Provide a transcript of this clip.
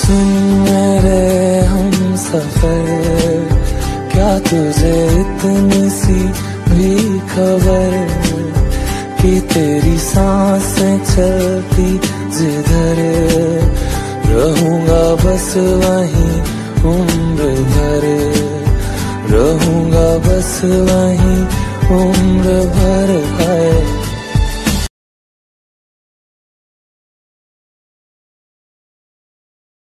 सुन मेरे हम सफर, क्या तुझे इतनी सी भी खबर कि तेरी सांसें चलती जिधर, रहूंगा बस वहीं उम्र भर, रहूंगा बस वहीं उम्र भर।